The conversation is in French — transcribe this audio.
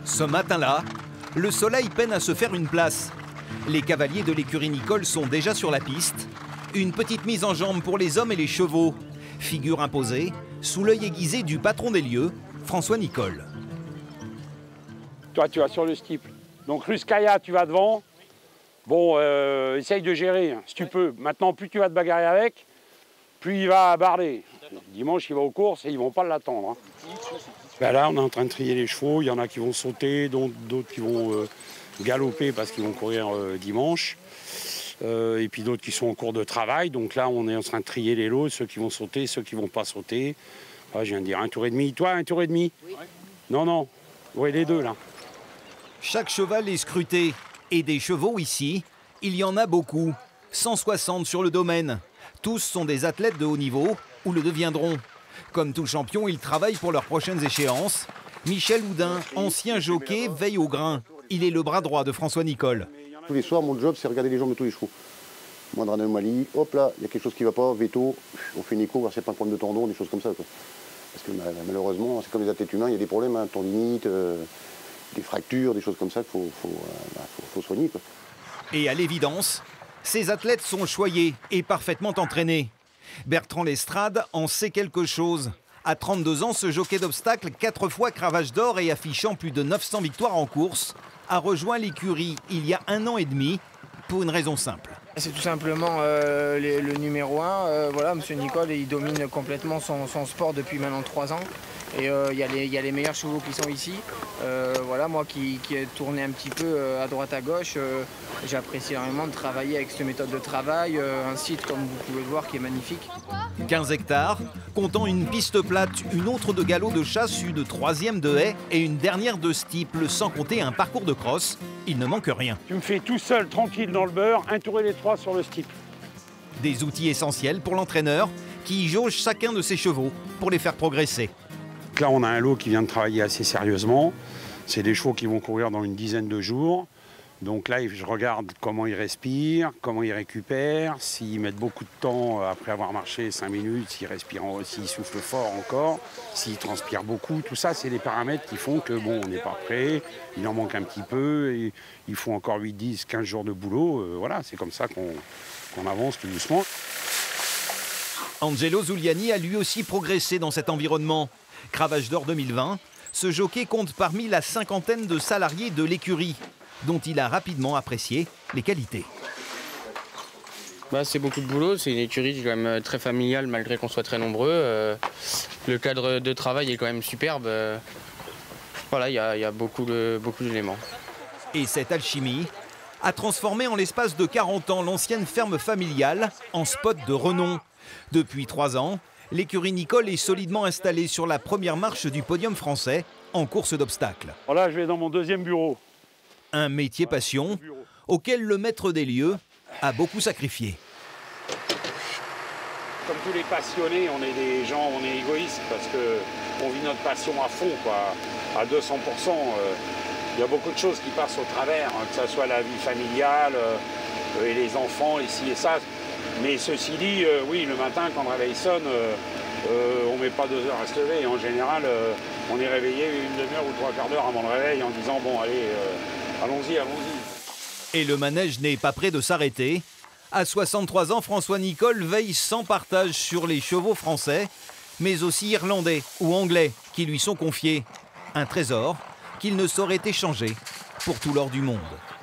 Ce matin-là, le soleil peine à se faire une place. Les cavaliers de l'écurie Nicole sont déjà sur la piste. Une petite mise en jambe pour les hommes et les chevaux. Figure imposée, sous l'œil aiguisé du patron des lieux, François Nicole. Toi, tu vas sur le steeple. Donc Ruskaya, tu vas devant. Bon, essaye de gérer, hein, si tu peux. Maintenant, plus tu vas te bagarrer avec, plus il va barder. Dimanche, il va aux courses et ils ne vont pas l'attendre. Hein. Ben là, on est en train de trier les chevaux. Il y en a qui vont sauter, d'autres qui vont galoper parce qu'ils vont courir dimanche. Et puis d'autres qui sont en cours de travail. Donc là, on est en train de trier les lots, ceux qui vont sauter, ceux qui ne vont pas sauter. Ah, je viens de dire 1 tour et demi. Toi, 1 tour et demi? Oui. Non. Oui, les deux, là. Chaque cheval est scruté. Et des chevaux ici, il y en a beaucoup. 160 sur le domaine. Tous sont des athlètes de haut niveau ou le deviendront. Comme tout champion, ils travaillent pour leurs prochaines échéances. Michel Houdin, ancien jockey, veille au grain. Il est le bras droit de François Nicole. Tous les soirs, mon job, c'est regarder les jambes de tous les chevaux. Moindre anomalie, hop là, il y a quelque chose qui ne va pas, veto, on fait une écho, voir s'il n'y a pas un problème de tendon, des choses comme ça, quoi. Parce que malheureusement, c'est comme les athlètes humains, il y a des problèmes, hein, tendinite, des fractures, des choses comme ça qu'il faut soigner, quoi. Et à l'évidence, ces athlètes sont choyés et parfaitement entraînés. Bertrand Lestrade en sait quelque chose. À 32 ans, ce jockey d'obstacle, 4 fois cravache d'or et affichant plus de 900 victoires en course, a rejoint l'écurie il y a 1 an et demi pour une raison simple. C'est tout simplement le numéro 1. Voilà, Monsieur Nicole, il domine complètement son sport depuis maintenant 3 ans. Et il y a les meilleurs chevaux qui sont ici. Voilà, moi qui ai tourné un petit peu à droite à gauche, j'apprécie énormément de travailler avec cette méthode de travail. Un site, comme vous pouvez le voir, qui est magnifique. 15 hectares, comptant une piste plate, une autre de galop de chasse, une 3e de haie et une dernière de steeple, sans compter un parcours de crosse. Il ne manque rien. Tu me fais tout seul, tranquille dans le beurre, 1 tour et les 3 sur le steeple. Des outils essentiels pour l'entraîneur qui jauge chacun de ses chevaux pour les faire progresser. Là, on a un lot qui vient de travailler assez sérieusement. C'est des chevaux qui vont courir dans une dizaine de jours. Donc là, je regarde comment ils respirent, comment ils récupèrent, s'ils mettent beaucoup de temps après avoir marché 5 minutes, s'ils respirent, s'ils soufflent fort encore, s'ils transpirent beaucoup. Tout ça, c'est des paramètres qui font que bon, on n'est pas prêt, il en manque un petit peu, et il faut encore 8, 10, 15 jours de boulot. Voilà, c'est comme ça qu'on avance tout doucement. Angelo Zuliani a lui aussi progressé dans cet environnement. Cravache d'or 2020, ce jockey compte parmi la 50aine de salariés de l'écurie, dont il a rapidement apprécié les qualités. C'est beaucoup de boulot, c'est une écurie qui est quand même très familiale malgré qu'on soit très nombreux. Le cadre de travail est quand même superbe. Voilà, il y a beaucoup d'éléments. Et cette alchimie a transformé en l'espace de 40 ans l'ancienne ferme familiale en spot de renom. Depuis 3 ans, l'écurie Nicole est solidement installée sur la première marche du podium français en course d'obstacles. Là, je vais dans mon 2e bureau. Un métier passion auquel le maître des lieux a beaucoup sacrifié. Comme tous les passionnés, on est des gens, on est égoïstes parce qu'on vit notre passion à fond, quoi, à 200%. Il y a beaucoup de choses qui passent au travers, hein, que ce soit la vie familiale et les enfants, et ci et ça. Mais ceci dit, oui, le matin, quand le réveil sonne, on ne met pas 2 heures à se lever. En général, on est réveillé 1 demi-heure ou 3/4 d'heure avant le réveil en disant « bon, allez, allons-y, allons-y ». Et le manège n'est pas prêt de s'arrêter. À 63 ans, François Nicole veille sans partage sur les chevaux français, mais aussi irlandais ou anglais qui lui sont confiés. Un trésor qu'il ne saurait échanger pour tout l'or du monde.